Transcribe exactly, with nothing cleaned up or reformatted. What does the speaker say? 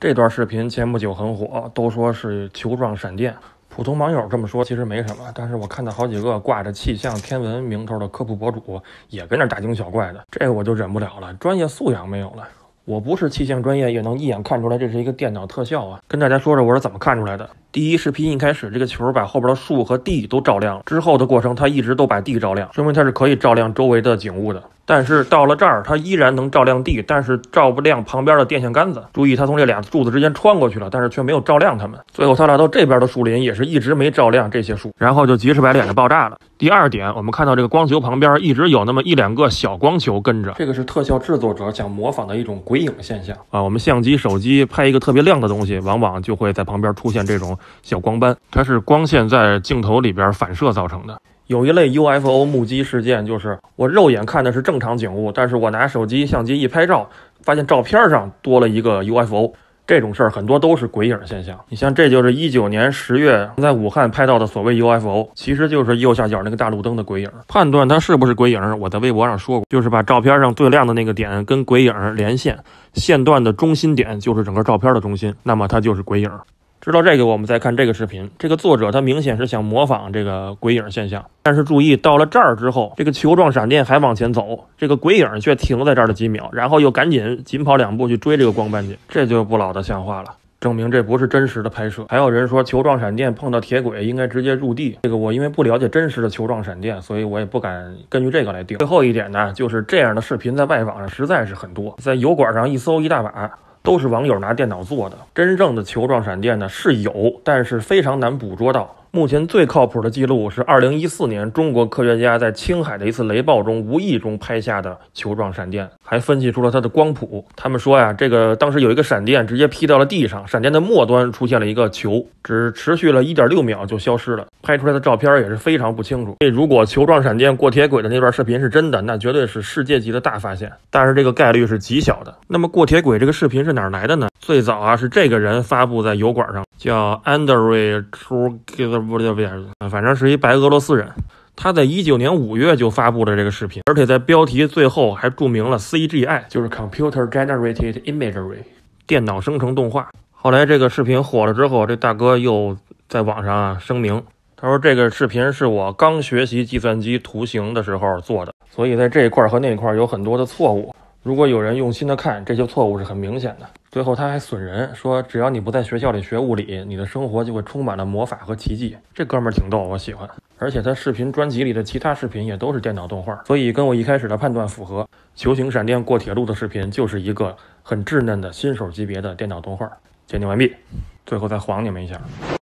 这段视频前不久很火，都说是球状闪电。普通网友这么说其实没什么，但是我看到好几个挂着气象天文名头的科普博主也跟那大惊小怪的，这个我就忍不了了，专业素养没有了。我不是气象专业，也能一眼看出来这是一个电脑特效啊！跟大家说说我是怎么看出来的。第一，视频一开始这个球把后边的树和地都照亮了，之后的过程它一直都把地照亮，说明它是可以照亮周围的景物的。但是到了这儿，它依然能照亮地，但是照不亮旁边的电线杆子。注意，它从这俩柱子之间穿过去了，但是却没有照亮它们。最后它来到这边的树林，也是一直没照亮这些树，然后就急赤白脸的爆炸了。第二点，我们看到这个光球旁边一直有那么一两个小光球跟着，这个是特效制作者想模仿的一种鬼影现象啊。我们相机、手机拍一个特别亮的东西，往往就会在旁边出现这种小光斑，它是光线在镜头里边反射造成的。有一类 U F O 目击事件，就是我肉眼看的是正常景物，但是我拿手机相机一拍照，发现照片上多了一个 U F O。这种事儿很多都是鬼影现象。你像这就是一九年十月在武汉拍到的所谓 U F O， 其实就是右下角那个大路灯的鬼影。判断它是不是鬼影，我在微博上说过，就是把照片上最亮的那个点跟鬼影连线，线段的中心点就是整个照片的中心，那么它就是鬼影。知道这个，我们再看这个视频。这个作者他明显是想模仿这个鬼影现象，但是注意到了这儿之后，这个球状闪电还往前走，这个鬼影却停在这儿了几秒，然后又赶紧紧跑两步去追这个光斑去，这就不老的像话了，证明这不是真实的拍摄。还有人说球状闪电碰到铁轨应该直接入地，这个我因为不了解真实的球状闪电，所以我也不敢根据这个来定。最后一点呢，就是这样的视频在外网上实在是很多，在油管上一搜一大把。都是网友拿电脑做的，真正的球状闪电呢是有，但是非常难捕捉到。目前最靠谱的记录是二零一四年中国科学家在青海的一次雷暴中无意中拍下的球状闪电，还分析出了它的光谱。他们说呀，这个当时有一个闪电直接劈到了地上，闪电的末端出现了一个球，只持续了一点六秒就消失了，拍出来的照片也是非常不清楚。所以如果球状闪电过铁轨的那段视频是真的，那绝对是世界级的大发现，但是这个概率是极小的。那么过铁轨这个视频是哪儿来的呢？最早啊是这个人发布在油管上，叫 Andrei Churgin，反正是一白俄罗斯人。他在一九年五月就发布了这个视频，而且在标题最后还注明了 C G I， 就是 Computer Generated Imagery， 电脑生成动画。后来这个视频火了之后，这大哥又在网上啊声明，他说这个视频是我刚学习计算机图形的时候做的，所以在这一块和那一块有很多的错误。如果有人用心的看，这些错误是很明显的。最后他还损人，说只要你不在学校里学物理，你的生活就会充满了魔法和奇迹。这哥们儿挺逗，我喜欢。而且他视频专辑里的其他视频也都是电脑动画，所以跟我一开始的判断符合。球形闪电过铁路的视频就是一个很稚嫩的新手级别的电脑动画。鉴定完毕，最后再晃你们一下。